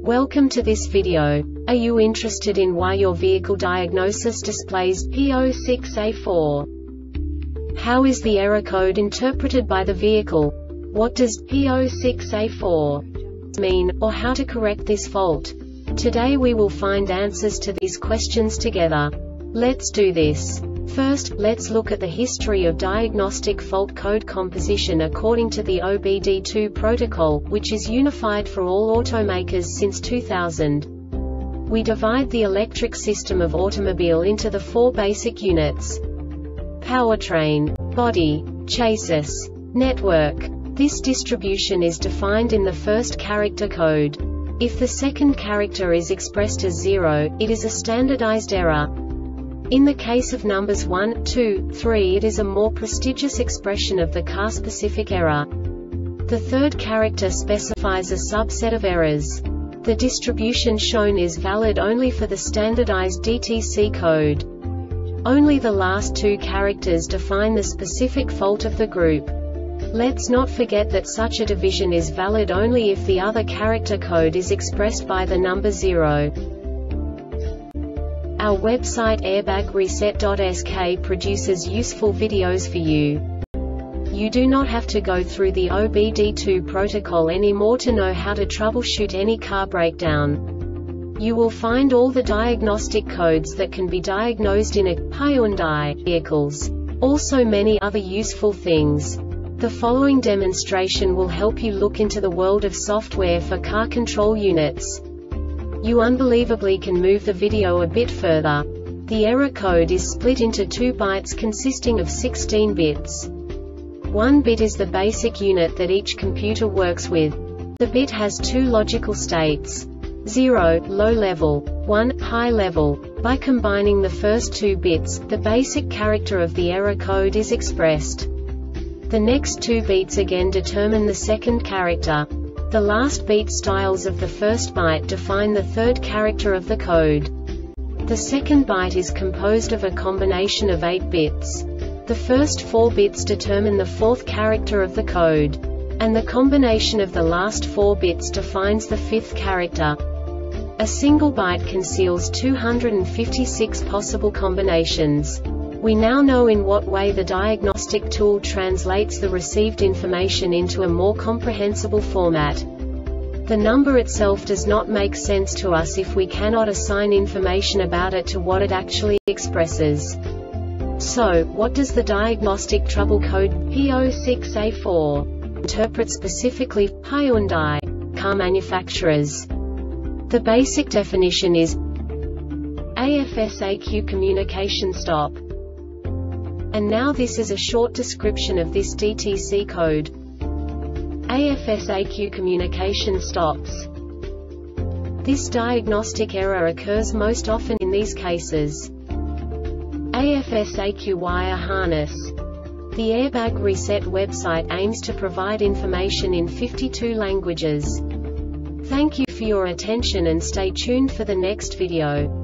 Welcome to this video. Are you interested in why your vehicle diagnosis displays P06A4? How is the error code interpreted by the vehicle? What does P06A4 mean, or how to correct this fault? Today we will find answers to these questions together. Let's do this. First, let's look at the history of diagnostic fault code composition according to the OBD2 protocol, which is unified for all automakers since 2000. We divide the electric system of automobile into the four basic units: powertrain, body, chassis, network. This distribution is defined in the first character code. If the second character is expressed as 0, it is a standardized error. In the case of numbers 1, 2, 3, it is a more prestigious expression of the car-specific error. The third character specifies a subset of errors. The distribution shown is valid only for the standardized DTC code. Only the last two characters define the specific fault of the group. Let's not forget that such a division is valid only if the other character code is expressed by the number 0. Our website airbagreset.sk produces useful videos for you. You do not have to go through the OBD2 protocol anymore to know how to troubleshoot any car breakdown. You will find all the diagnostic codes that can be diagnosed in a Hyundai vehicles. Also many other useful things. The following demonstration will help you look into the world of software for car control units. You unbelievably can move the video a bit further. The error code is split into 2 bytes consisting of 16 bits. 1 bit is the basic unit that each computer works with. The bit has 2 logical states: 0, low level, 1, high level. By combining the first 2 bits, the basic character of the error code is expressed. The next 2 beats again determine the second character. The last beat styles of the first byte define the third character of the code. The second byte is composed of a combination of 8 bits. The first 4 bits determine the fourth character of the code. And the combination of the last 4 bits defines the fifth character. A single byte conceals 256 possible combinations. We now know in what way the diagnostic tool translates the received information into a more comprehensible format. The number itself does not make sense to us if we cannot assign information about it to what it actually expresses. So, what does the diagnostic trouble code P06A4 interpret specifically for Hyundai car manufacturers? The basic definition is AFSAQ communication stop. And now this is a short description of this DTC code. AFSAQ communication stops. This diagnostic error occurs most often in these cases: AFSAQ wire harness. The Airbag Reset website aims to provide information in 52 languages. Thank you for your attention and stay tuned for the next video.